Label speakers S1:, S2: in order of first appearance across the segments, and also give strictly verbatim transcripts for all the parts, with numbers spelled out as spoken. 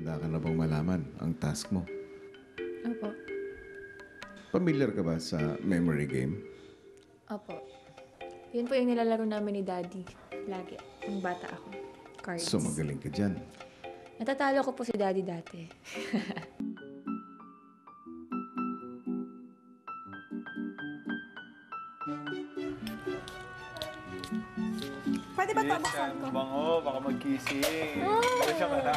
S1: Handa ka na bang malaman ang task mo?
S2: Opo.
S1: Familiar ka ba sa memory game?
S2: Opo. Yun po yung nilalaro namin ni Daddy. Lagi. Yung bata ako. Cards.
S1: So magaling ka dyan.
S2: Natatalo ko po si Daddy dati.
S3: Pwede ba ito buksan ko?
S4: Bango, baka magkising. Pwede siya ka na.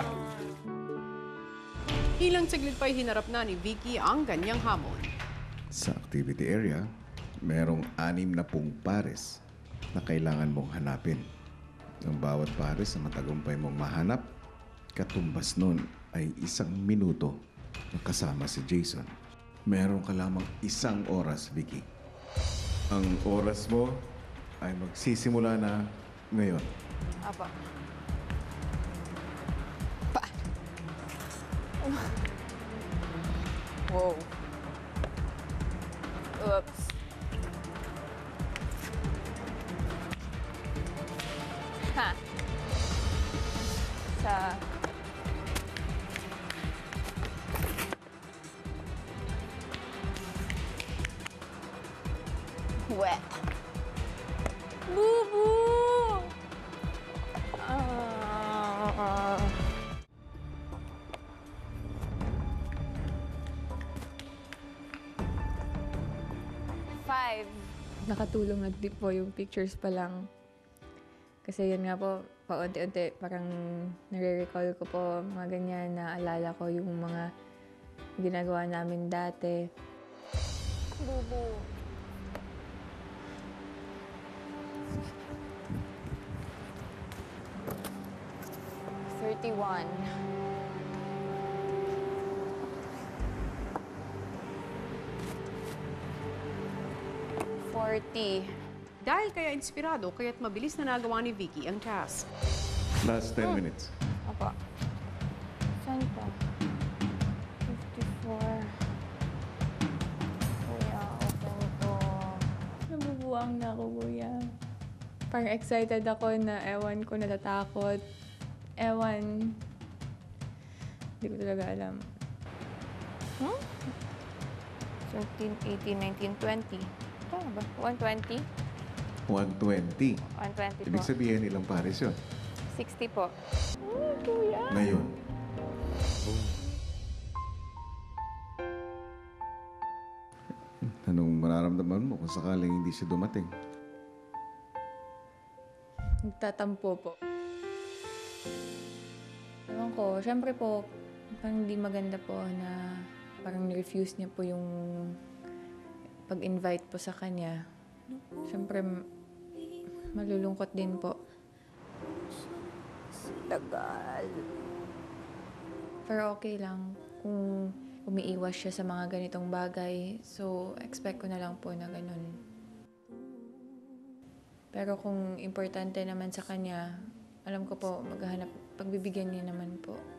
S5: Ilang saglit pa'y hinarap na ni Vicky ang ganyang hamon.
S1: Sa activity area, merong anim na pung pares na kailangan mong hanapin. Ang bawat pares na matagumpay mong mahanap, katumbas nun ay isang minuto na kasama si Jason. Meron ka lamang isang oras, Vicky. Ang oras mo ay magsisimula na ngayon.
S3: Apa. Wow. Oops. Ha. Sa... Wet. Bubu! Ah... Five.
S2: Nakatulong na din po yung pictures pa lang. Kasi yun nga po, paunti-unti, parang nare-recall ko po mga ganyan, naalala ko yung mga ginagawa namin dati.
S3: Bubu. Thirty-one. Forty.
S5: Dahil kaya inspirado, kaya't mabilis na nagawa ni Vicky ang task.
S1: Last ten minutes.
S3: Apa. Saan pa? Fifty-four. Kuya, open to.
S2: Nabubuang na ako, kuya. Parang excited ako na ewan ko, natatakot. Ewan. Hindi ko talaga alam.
S3: Hmm? Thirteen, eighteen, nineteen, twenty. Tama ba? One twenty?
S1: one twenty.
S3: One twenty po.
S1: Ibig sabihin ilang pares yun?
S3: Sixty po.
S1: Ngayon. Anong mararamdaman mo kung sakaling hindi siya dumating?
S2: Nagtatampo po. Ewan ko, syempre po, parang hindi maganda po na parang refuse niya po yung pag-invite po sa kanya. Syempre, m- malulungkot din po.
S3: Tagal.
S2: Pero okay lang kung umiiwas siya sa mga ganitong bagay. So, expect ko na lang po na ganun. Pero kung importante naman sa kanya, alam ko po, maghahanap, pagbibigyan niya naman po.